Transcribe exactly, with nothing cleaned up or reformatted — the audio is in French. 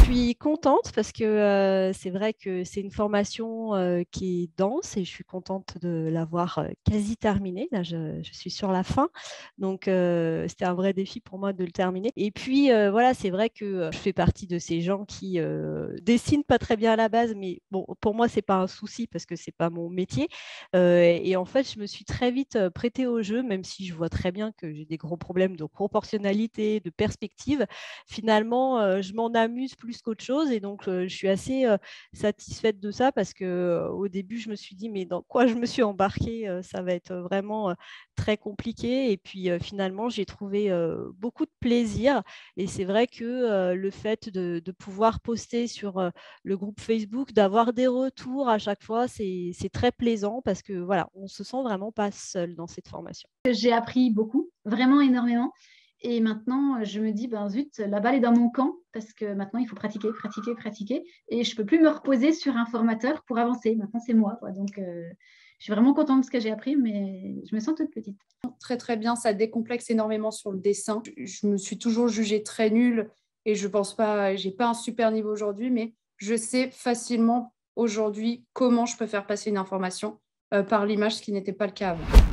suis contente parce que euh, c'est vrai que c'est une formation euh, qui est dense et je suis contente de l'avoir euh, quasi terminée. Là, je, je suis sur la fin. Donc, euh, c'était un vrai défi pour moi de le terminer. Et puis, euh, voilà, c'est vrai que euh, je fais partie de ces gens qui euh, dessinent pas très bien à la base, mais bon, pour moi, c'est pas un souci parce que c'est pas mon métier. Euh, et en fait, je me suis très vite euh, prêtée au jeu, même si je vois très bien que j'ai des gros problèmes de proportionnalité, de perspective. Finalement, euh, je m'en amuse plus qu'autre chose et donc euh, je suis assez euh, satisfaite de ça parce que euh, au début, je me suis dit, mais dans quoi je me suis embarquée, euh, ça va être vraiment euh, très compliqué. Et puis euh, finalement, j'ai trouvé euh, beaucoup de plaisir. Et c'est vrai que euh, le fait de, de pouvoir poster sur euh, le groupe Facebook, d'avoir des retours à chaque fois, c'est c'est très plaisant parce que voilà, on se sent vraiment pas seul dans cette formation. J'ai appris beaucoup, vraiment énormément. Et maintenant, je me dis, ben zut, la balle est dans mon camp parce que maintenant, il faut pratiquer, pratiquer, pratiquer. Et je ne peux plus me reposer sur un formateur pour avancer. Maintenant, c'est moi, quoi. Donc, euh, je suis vraiment contente de ce que j'ai appris, mais je me sens toute petite. Très, très bien. Ça décomplexe énormément sur le dessin. Je, je me suis toujours jugée très nulle et je pense pas, j'ai pas un super niveau aujourd'hui, mais je sais facilement aujourd'hui comment je peux faire passer une information euh, par l'image, ce qui n'était pas le cas avant.